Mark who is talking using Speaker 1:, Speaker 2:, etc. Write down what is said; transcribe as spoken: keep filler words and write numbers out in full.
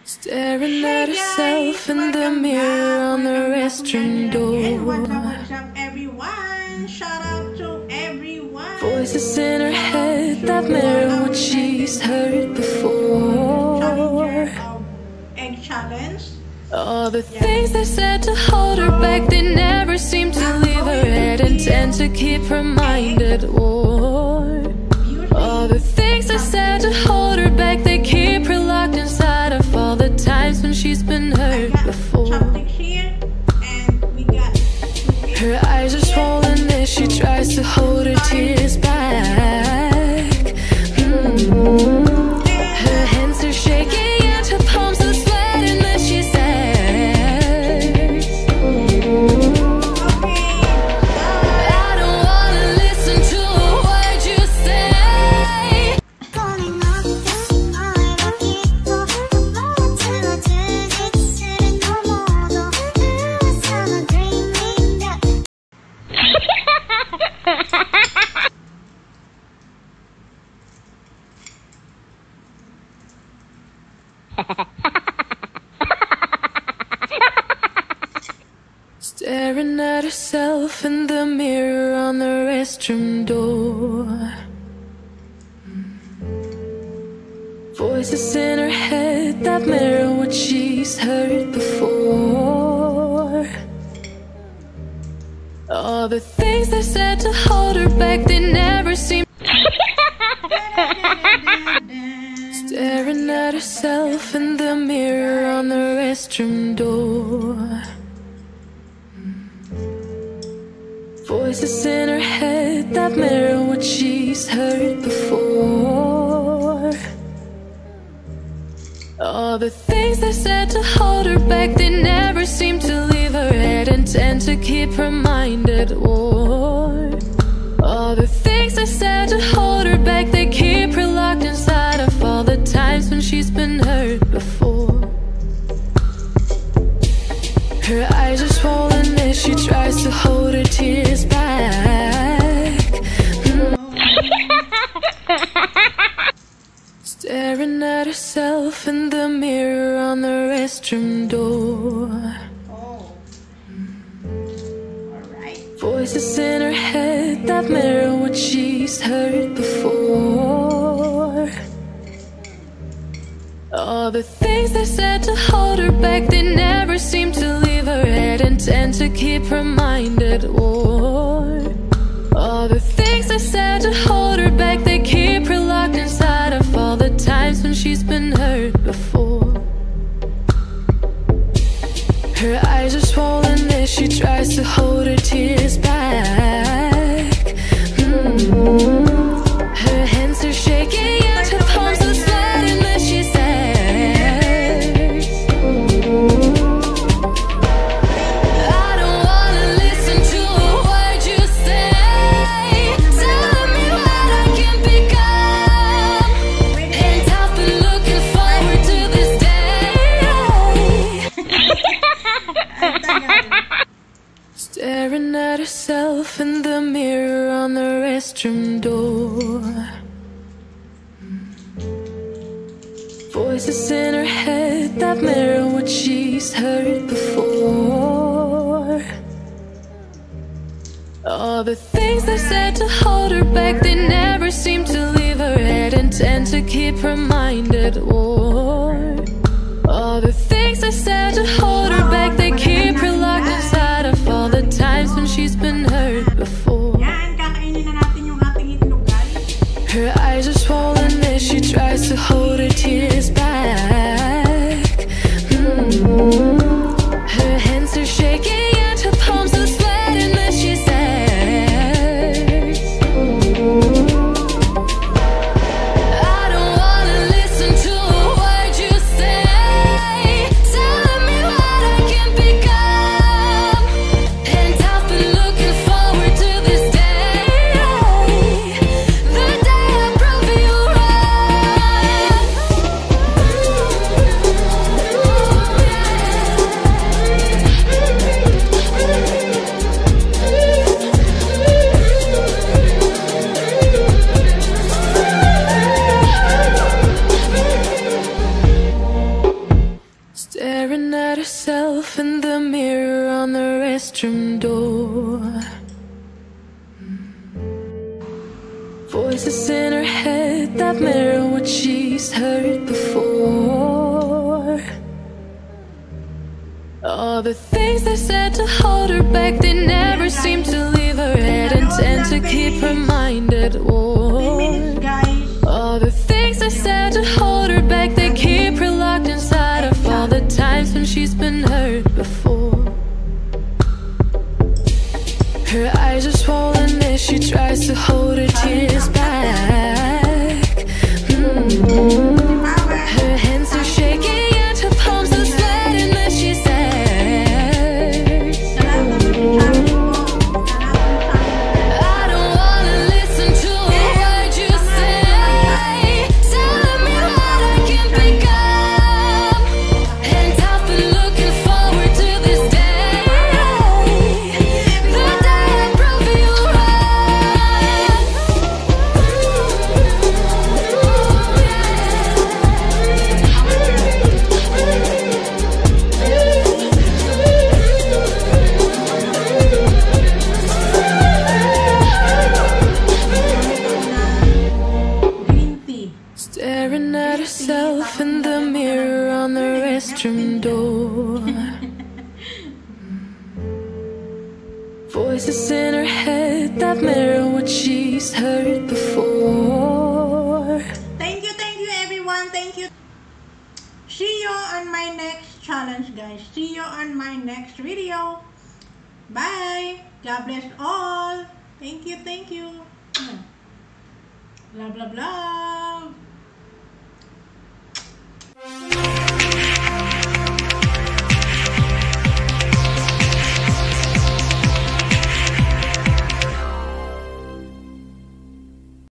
Speaker 1: Staring at herself in the mirror on the restroom door.
Speaker 2: What's up, what's up, everyone? Shout out to everyone.
Speaker 1: Voices in her head that mirror what she's heard before.
Speaker 2: Egg challenge.
Speaker 1: All the things they said to hold her back, they never seem to leave her head and tend to keep her mind at war. All the things they said to hold her back, they keep her locked inside of all the times when she's been hurt before. Her eyes are swollen as she tries to hold her tears back. Mm-hmm. Her hands are shaking and her palms are sweating as she says, I don't wanna listen to a word you say. Staring at herself in the mirror on the restroom door. Voices in her head that mirror what she's heard before. All the things they said to hold her back, they never seem. Staring at herself in the mirror on the restroom door. Voices in her head that mirror what she's heard before. All the things they said to hold her back, they never seem to leave her head and tend to keep her mind at war. All the things they said to hold her back, they keep her locked inside of all the times when she's been hurt before. Her eyes are swollen as she tries to hold her tears back. Mm. Staring at herself in the mirror on the restroom door.
Speaker 2: Oh. Alright.
Speaker 1: Voices in her head that mirror what she's heard before. All the things they said to hold her back, they never seem to leave her head and tend to keep her mind at war. All the things they said to hold her back, they keep her locked inside of all the times when she's been hurt before. Her eyes are swollen as she tries to hold her tears back. Mm-hmm. Her hands are shaking and her palms are sweating as she says, I don't wanna listen to a word you say. Tell me what I can become, and I've been looking forward to this day. Staring at herself in the mirror on the restroom door. Voices in her head that mirror what she's heard before. All the things they said to hold her back, they never seem to leave her head and tend to keep her mind at war. All the things they said to hold her back, they keep her locked inside of all the times when she's been hurt before.
Speaker 2: Yan, kakainin na natin yung ating itlog, guys.
Speaker 1: Her eyes are swollen as she tries to hold her tears back. Mm-hmm. Her hands are shaking and her palms are sweating as she says, I don't wanna listen to a word you say. herself in the mirror on the restroom door. Voices in her head that mirror what she's heard before. All the things they said to hold her back, they never seem to leave her head and tend to keep her mind at war. All the things they said to hold her back, they keep her locked inside of all the times when she's been hurt before. Her eyes are swollen as she tries to hold her tears back. Mm-hmm. Her hands are shaking and her palms are sweating as she says, I don't wanna listen to a word you say, telling me what I can become. And I've been looking forward to this day, the day I prove you
Speaker 2: Green tea.
Speaker 1: Staring at herself in the mirror on the restroom door. Voices in her head that mirror what she's heard before.
Speaker 2: Thank you, thank you everyone. Thank you. See you on my next challenge, guys. See you on my next video. Bye. God bless all. Thank you, thank you. Blah, blah, blah.